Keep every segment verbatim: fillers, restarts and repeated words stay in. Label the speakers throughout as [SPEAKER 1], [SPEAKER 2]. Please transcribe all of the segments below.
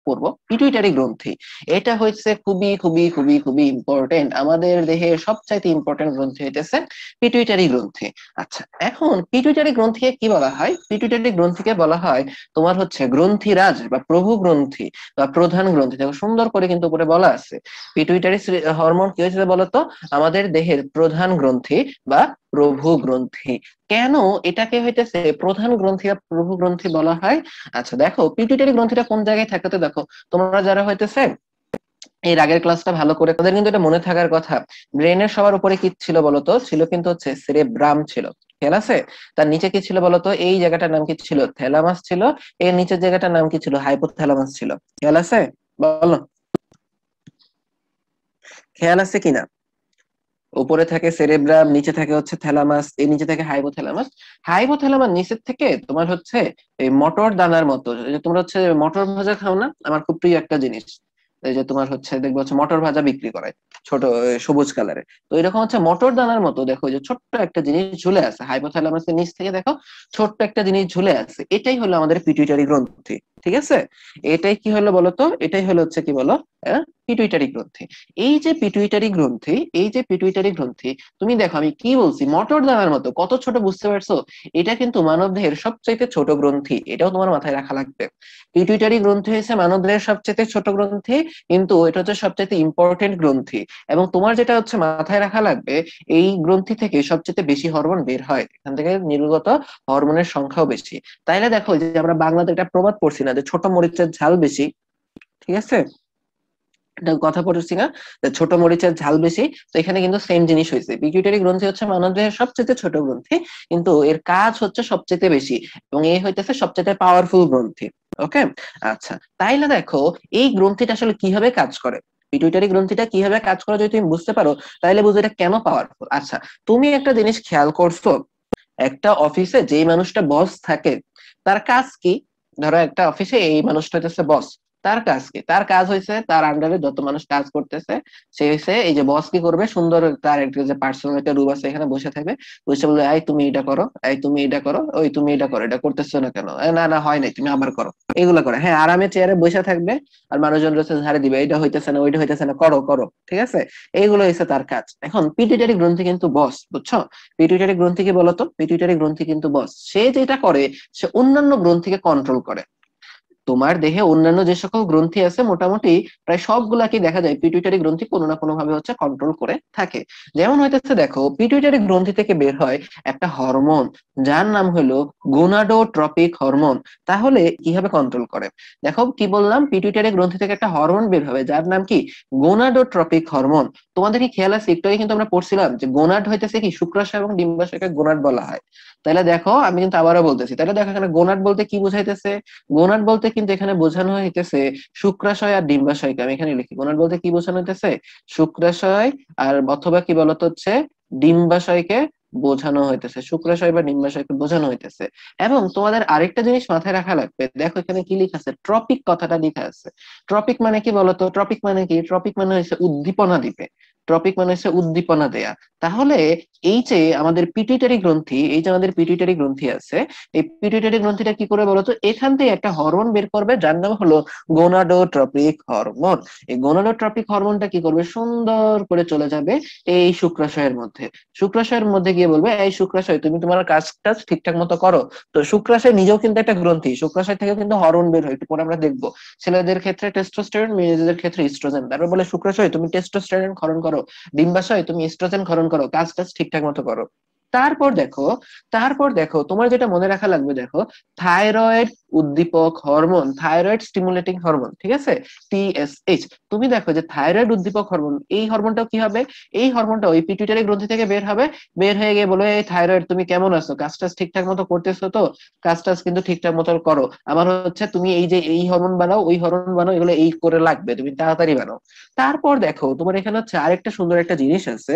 [SPEAKER 1] পড়বো পিটুইটারি গ্রন্থি। এটা হচ্ছে খুবই খুবই খুবই খুবই ইম্পর্টেন্ট, আমাদের দেহের সবচাইতে ইম্পর্টেন্ট গ্রন্থি হইতেছে পিটুইটারি গ্রন্থি। আচ্ছা, এখন পিটুইটারি গ্রন্থিকে কি বলা হয়? পিটুইটারি গ্রন্থিকে বলা হয় তোমার হচ্ছে গ্রন্থিরাজ বা প্রভু গ্রন্থি বা প্রধান গ্রন্থি। দেখো সুন্দর করে কিন্তু উপরে বলা আছে পিটুইটারি হরমোন কি হয়েছে বলতো আমাদের দেহের প্রধান গ্রন্থি বা প্রভু গ্রন্থি। কেন এটাকে হইতেছে প্রধান গ্রন্থি বা প্রভু গ্রন্থি বলা হয়? আচ্ছা দেখো, পিটুইটারি গ্রন্থিটা কোন জায়গায় থাকে তো দেখো, তোমরা যারা হইতেছে এর আগের ক্লাসটা ভালো করে তাদের কিন্তু এটা মনে থাকার কথা। ব্রেনের সবার উপরে কি ছিল বলতো? ছিল কিন্তু হচ্ছে সেরেব্রাম ছিল, খেয়াল আছে? তার নিচে কি ছিল বলতো? এই জায়গাটার নাম কি ছিল? থ্যালামাস ছিল। এর নিচের জায়গাটার নাম কি ছিল? হাইপোথ্যালামাস ছিল। খেয়াল আছে? বলো, খেয়াল আছে কিনা? উপরে থাকে সেরেব্রাম, নিচে থাকে হচ্ছে থ্যালামাস, এর নিচে থাকে হাইপোথ্যালামাস। হাইপোথ্যালামাস নিচের থেকে তোমার হচ্ছে এই মটর দানার মতো, এই যে তোমরা হচ্ছে মটর ভাজা খাও না, আমার খুব প্রিয় একটা জিনিস, এই যে তোমার হচ্ছে দেখবো হচ্ছে মটর ভাজা বিক্রি করে ছোট এ, সবুজ কালারে, তো এরকম হচ্ছে মটর দানার মতো দেখো যে ছোট্ট একটা জিনিস ঝুলে আছে হাইপোথ্যালামাসের নিচ থেকে, দেখো ছোট্ট একটা জিনিস ঝুলে আছে, এটাই হলো আমাদের পিটুইটারি গ্রন্থি। ঠিক আছে, এটাই কি হলো বলতো? এটাই হলো হচ্ছে কি বলো, পিটুইটারি গ্রন্থি। এই যে পিটুইটারি গ্রন্থি, এই যে পিটুইটারি গ্রন্থি, তুমি দেখো আমি কি বলছি, মটর দানার মতো, কত ছোট বুঝতে পারছো? এটা কিন্তু মানবদেহের সবচাইতে ছোট গ্রন্থি, এটাও তোমার মাথায় রাখা লাগবে। পিটুইটারি গ্রন্থি হচ্ছে মানবদেহের সবচাইতে ছোট গ্রন্থি, কিন্তু এটা হচ্ছে সবচাইতে ইম্পর্টেন্ট গ্রন্থি। এবং তোমার যেটা হচ্ছে মাথায় রাখা লাগবে, এই গ্রন্থি থেকে সবচেয়ে বেশি হরমোন বের হয়, এখান থেকে নির্গত হরমোনের সংখ্যাও বেশি। তাইলে দেখো যে আমরা বাংলাতে একটা প্রবাদ পড়ছি না, যে ছোট মরিচের ঝাল বেশি, ঠিক আছে? এটা কথা পড়েছি না, যে ছোট মরিচের ঝাল বেশি। তো এখানে কিন্তু সেম জিনিস হয়েছে, পিটুইটারি গ্রন্থি হচ্ছে মানবদেহের সবচেয়ে ছোট গ্রন্থি, কিন্তু এর কাজ হচ্ছে সবচেয়ে বেশি, এবং এই হইতেছে সবচেয়ে পাওয়ারফুল গ্রন্থি। ওকে, আচ্ছা তাইলে দেখো এই গ্রন্থিটা আসলে কিভাবে কাজ করে, পিটুইটারি গ্রন্থিটা কিভাবে কাজ করে যদি তুমি বুঝতে পারো তাহলে বুঝো এটা কেন পাওয়ারফুল। আচ্ছা, তুমি একটা জিনিস খেয়াল করছো, একটা অফিসে যেই মানুষটা বস থাকে তার কাজ কি? ধরো একটা অফিসে এই মানুষটা হচ্ছে বস, তার কাজ কি? তার কাজ হয়েছে তার আন্ডারে যত মানুষ কাজ করতেছে, সে হয়েছে এই যে বস কি করবে, সুন্দর তার একটা যে পার্সোনাল একটা রুম আছে এখানে বসে থাকবে, বসে বলবে এই তুমি এটা করো, এই তুমি এটা করো, ওই তুমি এটা করো, এটা করতেছো না কেন, এ, না না হয় নাই, তুমি আবার করো, এগুলো করে। হ্যাঁ, আরামে চেয়ারে বসে থাকবে আর মানুষজন রয়েছে ঝাড়ে দিবে, এটা হইতেছে না, ওইটা হইতেছে না, করো করো, ঠিক আছে? এইগুলো হচ্ছে তার কাজ। এখন পিটুইটারি গ্রন্থি কিন্তু বস, বুঝছো? পিটুইটারি গ্রন্থি কি বলতো? পিটুইটারি গ্রন্থি কিন্তু বস, সে যেটা করে সে অন্যান্য গ্রন্থিকে কন্ট্রোল করে। তোমার দেহে অন্যান্য যে সকল গ্রন্থি আছে মোটামুটি প্রায় সবগুলাকে দেখা যায় পিটুইটারি গ্রন্থি কোনো না কোনো ভাবে হচ্ছে কন্ট্রোল করে থাকে। যেমন হইতেছে দেখো, পিটুইটারি গ্রন্থি থেকে বের হয় একটা হরমোন যার নাম হলো গোনাডোট্রপিক হরমোন। তাহলে কিভাবে কন্ট্রোল করে? দেখো কি বললাম, পিটুইটারি গ্রন্থি থেকে একটা হরমোন বের হবে যার নাম কি? Gonadotropic hormone. তোমাদের কি খেয়াল আছে, একটু আগে কিন্তু আমরা পড়ছিলাম যে গোনাড হইতেছে কি শুক্রাশয় এবং ডিম্বাশয়কে গোনাড বলা হয়। তাহলে দেখো আমি কিন্তু আবারও বলতেছি, তাহলে দেখো এখানে গোনাড বলতে কি বোঝাইতেছে? গোনাড বলতে কিন্তু এখানে বোঝানো হইতেছে শুক্রাশয় আর ডিম্বাশয়কে। আমি এখানে লিখি, গোনাড বলতে কি বোঝানো হইতেছে? শুক্রাশয় আর অথবা কি বলতো হচ্ছে ডিম্বাশয়কে বোঝানো হইতেছে, শুক্রাশয় বা ডিম্বাশয়কে বোঝানো হইতেছে। এবং তোমাদের আরেকটা জিনিস মাথায় রাখা লাগবে, দেখো এখানে কি লেখা আছে, ট্রপিক কথাটা লেখা আছে। ট্রপিক মানে কি বলতো? ট্রপিক মানে কি? ট্রপিক মানে হচ্ছে উদ্দীপনা দিবে, ট্রপিক মানে হচ্ছে উদ্দীপনা দেয়া। তাহলে এই যে আমাদের পিটুইটারি গ্রন্থি, এই যে আমাদের পিটুইটারি গ্রন্থি আছে, এই পিটুইটারি গ্রন্থিটা কি করে বলতো? এখান থেকে একটা হরমোন বের করবে যার নাম হলো গোনাডোট্রপিক হরমোন। এই গোনাডোট্রপিক হরমোনটা কি করবে? সুন্দর করে চলে যাবে এই শুক্রাশয়ের মধ্যে। শুক্রাশয়ের মধ্যে গিয়ে বলবে এই শুক্রাশয় তুমি তোমার কাজটা ঠিকঠাক মতো করো। তো শুক্রাশয় নিজেও কিন্তু একটা গ্রন্থি, শুক্রাশয় থেকে কিন্তু হরমোন বের হয়, একটু পরে আমরা দেখবো। ছেলেদের ক্ষেত্রে টেস্টোস্টেরন, মেয়েদের ক্ষেত্রে ইস্ট্রোজেন। তারপর বলে শুক্রাশয় তুমি টেস্টোস্টেরন ক্ষরণ করো, ডিম্বাশয় তুমি ইস্ট্রোজেন ক্ষরণ করো, কাজ টাজ ঠিকঠাক মতো করো। তারপর দেখো, তারপর দেখো তোমার যেটা মনে রাখা লাগবে, দেখো থাইরয়েড উদ্দীপক হরমোন, থাইরয়েড স্টিমুলেটিং হরমোন, ঠিক আছে, টিএসএইচ। তুমি দেখো যে থাইরয়েড উদ্দীপক হরমোন, এই হরমোনটাও কি হবে? এই হরমোনটা ওই পিটুইটারি গ্রন্থি থেকে বের হবে, বের হয়ে গিয়ে বলে এই থাইরয়েড তুমি কেমন আছো, কাজ টাজ ঠিকঠাক মতো করতেছো তো, কাজ টাজ কিন্তু ঠিকঠাক মতো করো, আমার হচ্ছে তুমি এই যে এই হরমোন বানাও, ওই হরমোন বানাও, এগুলো এই করে লাগবে, তুমি তাড়াতাড়ি বানাও। তারপর দেখো তোমার এখানে হচ্ছে আরেকটা সুন্দর একটা জিনিস আছে,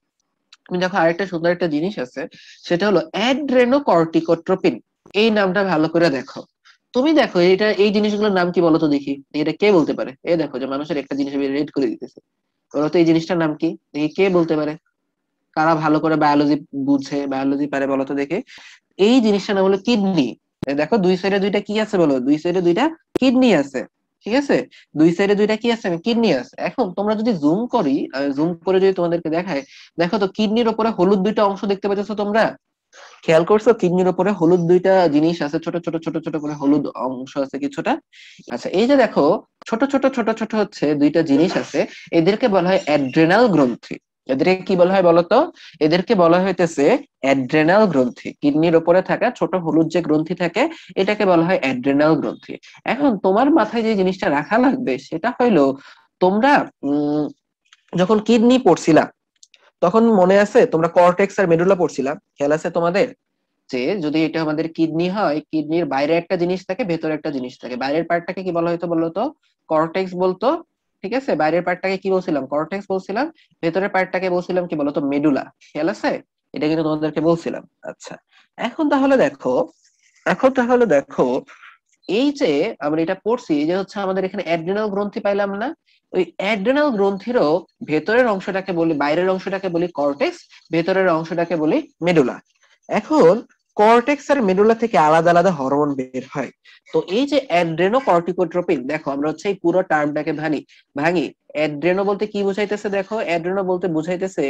[SPEAKER 1] তুমি দেখো আরেকটা সুন্দর একটা জিনিস আছে, সেটা হলো অ্যাড্রেনোকর্টিকোট্রপিন। এই নামটা ভালো করে দেখো, তুমি দেখো এটা, এই জিনিসগুলোর নাম কি বলো তো দেখি, এটা কে বলতে পারে? এই দেখো যে মানুষের একটা জিনিস আমি রেড করে দিতেছে, বলো তো এই জিনিসটার নাম কি, দেখি কে বলতে পারে, কারা ভালো করে বায়োলজি বুঝে, বায়োলজি পারে বলো তো দেখে। এই জিনিসটার নাম হলো কিডনি। দেখো দুই সাইডে দুইটা কি আছে বলো, দুই সাইডে দুইটা কিডনি আছে। ঠিক আছে, দুই সাইডে দুইটা কি আছে, কিডনি আছে। এখন তোমরা যদি জুম করি, জুম করে যদি তোমাদেরকে দেখায়, দেখো তো কিডনির উপরে হলুদ দুইটা অংশ দেখতে পাচ্ছ তোমরা, খেয়াল করছো কিডনির উপরে হলুদ দুইটা জিনিস আছে, ছোট ছোট ছোট ছোট করে হলুদ অংশ আছে কিছুটা। আচ্ছা এই যে দেখো ছোট ছোট ছোট ছোট হচ্ছে দুইটা জিনিস আছে, এদেরকে বলা হয় অ্যাড্রেনাল গ্রন্থি। এদেরকে কি বলা হয় বলতো, এদেরকে বলা হইতেছে অ্যাড্রেনাল গ্রন্থি। কিডনির উপরে থাকা ছোট হলুদ যে গ্রন্থি থাকে এটাকে বলা হয় অ্যাড্রেনাল গ্রন্থি। এখন তোমার মাথায় যে জিনিসটা রাখা লাগবে সেটা হইলো, তোমরা উম যখন কিডনি পড়ছিলা তখন মনে আছে তোমরা কর্টেক্স আর মেডুলা পড়ছিলা, খেয়াল আছে তোমাদের? যে যদি এটা আমাদের কিডনি হয়, কিডনির বাইরে একটা জিনিস থাকে ভেতরে একটা জিনিস থাকে, বাইরের পার্টটাকে কি বলা হয়তো বলতো, কর্টেক্স বলতো। ঠিক আছে, বাইরের পার্টটাকে কি বলছিলাম, কর্টেক্স বলছিলাম, ভেতরের পার্টটাকে বলছিলাম কি বলতো, মেডুলা। খেয়াল আছে? এটা কিন্তু তোমাদেরকে বলছিলাম। আচ্ছা এখন তাহলে দেখো, এখন তাহলে দেখো এই যে আমরা এটা পড়ছি যে হচ্ছে আমাদের এখানে অ্যাড্রেনাল গ্রন্থি পাইলাম না, ওই অ্যাড্রেনাল গ্রন্থিরও ভেতরের অংশটাকে বলি, বাইরের অংশটাকে বলি কর্টেক্স, ভেতরের অংশটাকে বলি মেডুলা। এখন কর্টেক্স আর মেডুলা থেকে আলাদা আলাদা হরমোন বের হয়। তো এই যে অ্যাড্রেনো কর্টিকোট্রপিন, দেখো আমরা হচ্ছে এই পুরো টার্মটাকে ভাঙি ভাঙি অ্যাড্রেনো বলতে কি বুঝাইতেছে, দেখো অ্যাড্রেনো বলতে বুঝাইতেছে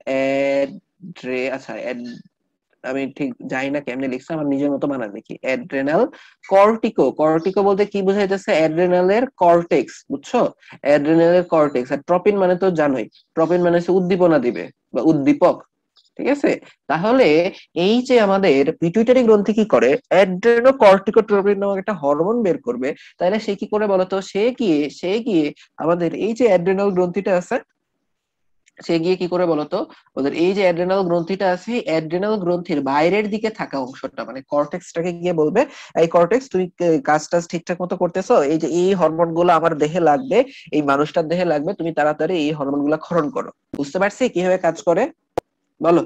[SPEAKER 1] অ্যাড্রে আচ্ছা আমি ঠিক জানি না কেমনে লিখছে, আমার নিজের মতো বানান দেখি, অ্যাড্রেনাল কর্টিকো। কর্টিকো বলতে কি বুঝাইতেছে, অ্যাড্রেনালের কর্টেক্স, বুঝছো? অ্যাড্রেনালের কর্টেক্স। আর ট্রপিন মানে তো জানোই, ট্রপিন মানে হচ্ছে উদ্দীপনা দিবে বা উদ্দীপক। ঠিক আছে, তাহলে এই যে আমাদের পিটুইটারি গ্রন্থি কি করে, অ্যাড্রেনো কর্টিকোট্রপিন নামক একটা হরমোন বের করবে। তাহলে সে কি করে বলতো, সে গিয়ে সে গিয়ে আমাদের এই যে অ্যাড্রেনাল গ্রন্থিটা আছে, সে গিয়ে কি করে বলতো, ওদের এই যে অ্যাড্রেনাল গ্রন্থিটা আছে, অ্যাড্রেনাল গ্রন্থির বাইরের দিকে থাকা অংশটা মানে কর্টেক্সটাকে গিয়ে বলবে, এই কর্টেক্স তুমি কাজ টাজ ঠিকঠাক মতো করতেছো, এই যে এই হরমোন গুলো আমার দেহে লাগবে, এই মানুষটার দেহে লাগবে, তুমি তাড়াতাড়ি এই হরমোন গুলা ক্ষরণ করো। বুঝতে পারছি কিভাবে কাজ করে, বলো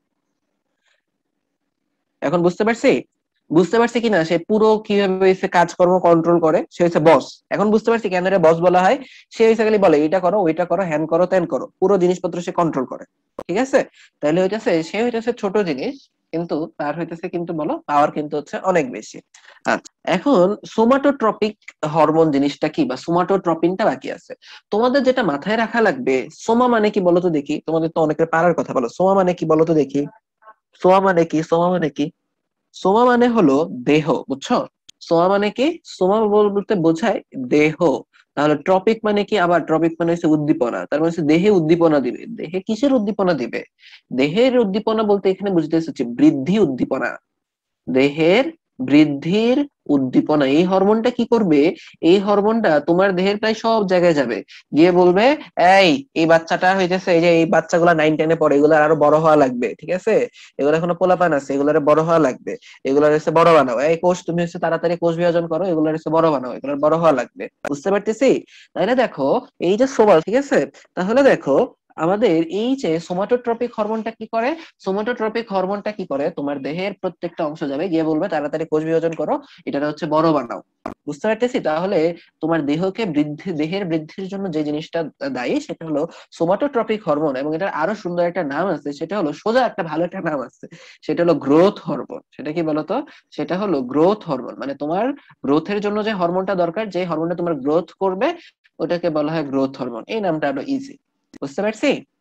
[SPEAKER 1] এখন বুঝতে পারছি? বুঝতে পারছি কিনা সে পুরো কিভাবে সে কাজকর্ম কন্ট্রোল করে, সে হচ্ছে বস। এখন বুঝতে পারছি কেন এর বস বলা হয়। সে হচ্ছে খালি বলে এটা করো ওইটা করো হ্যান করো ত্যান করো, পুরো জিনিসপত্র সে কন্ট্রোল করে। ঠিক আছে, তাহলে হইতেছে সে হইতেছে ছোট জিনিস, কিন্তু তার হইতেছে কিন্তু বলো পাওয়ার কিন্তু হচ্ছে অনেক বেশি। আচ্ছা এখন সোমাটোট্রপিক হরমোন জিনিসটা কি, বা সোমাটোট্রপিনটা বাকি আছে। তোমাদের যেটা মাথায় রাখা লাগবে, সোমা মানে কি বলো তো দেখি, তোমাদের তো অনেকের পারার কথা, বলো সোমা মানে কি বলো তো দেখি। সোমা মানে কি, সোমা মানে কি? সোমা মানে হলো দেহ, বুঝছো? সোমা মানে কি, সোমা বলতে বোঝায় দেহ। তাহলে ট্রপিক মানে কি, আবার ট্রপিক মানে হচ্ছে উদ্দীপনা, তার মানে হচ্ছে দেহে উদ্দীপনা দিবে। দেহে কিসের উদ্দীপনা দিবে? দেহের উদ্দীপনা বলতে এখানে বুঝতেছে হচ্ছে বৃদ্ধি উদ্দীপনা, দেহের বৃদ্ধির উদ্দীপনা। এই হরমোনটা কি করবে, এই হরমোনটা তোমার দেহের প্রায় সব জায়গায় যাবে, গিয়ে বলবে এই এই বাচ্চাটা হইতেছে, এই যে এই বাচ্চাগুলা নাইন টেনে পড়ে, এগুলার আরো বড় হওয়া লাগবে। ঠিক আছে, এগুলো এখনো পোলাপান আছে, এগুলার বড় হওয়া লাগবে, এগুলার হচ্ছে বড় বানাও, এই কোষ তুমি হচ্ছে তাড়াতাড়ি কোষ বিভাজন করো, এগুলার হচ্ছে বড় বানাও, এগুলার বড় হওয়া লাগবে। বুঝতে পারতেছি? তাহলে দেখো এই যে সোমাল, ঠিক আছে, তাহলে দেখো আমাদের এই যে সোমাটোট্রপিক হরমোনটা কি করে, সোমাটোট্রপিক হরমোনটা কি করে, তোমার দেহের প্রত্যেকটা অংশ যাবে, গিয়ে বলবে তাড়াতাড়ি কোষ বিভাজন করো, এটা হচ্ছে বড় বানাও। বুঝতে পারতেছি? তাহলে তোমার দেহকে বৃদ্ধি, দেহের বৃদ্ধির জন্য যে জিনিসটা দায়ী সেটা হলো সোমাটোট্রপিক হরমোন, এবং এটার আরো সুন্দর একটা নাম আছে, সেটা হলো, সোজা একটা ভালো একটা নাম আছে, সেটা হলো গ্রোথ হরমোন। সেটা কি বলতো, সেটা হলো গ্রোথ হরমোন। মানে তোমার গ্রোথের জন্য যে হরমোনটা দরকার, যে হরমোনটা তোমার গ্রোথ করবে, ওটাকে বলা হয় গ্রোথ হরমোন। এই নামটা আরো ইজি। বুঝতে পারছি?